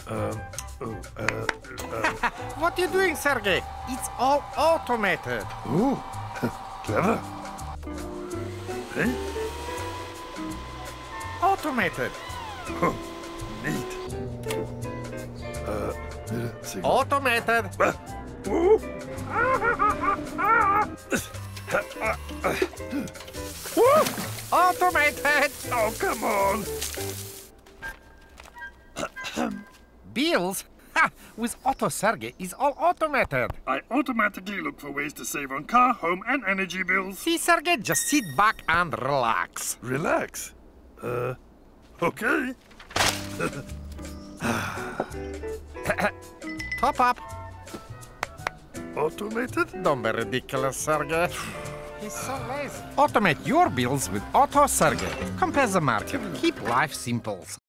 What are you doing, Sergei? It's all automated. Ooh, clever. Hey? Automated. Oh, neat. Signal. Automated. Ooh. Automated. Oh, come on. Bills? Ha! With AutoSergei is all automated. I automatically look for ways to save on car, home, and energy bills. See, Sergei, just sit back and relax. Relax. Okay. Top up. Automated? Don't be ridiculous, Sergei. He's so lazy. Automate your bills with AutoSergei. Compare the market. Keep life simple.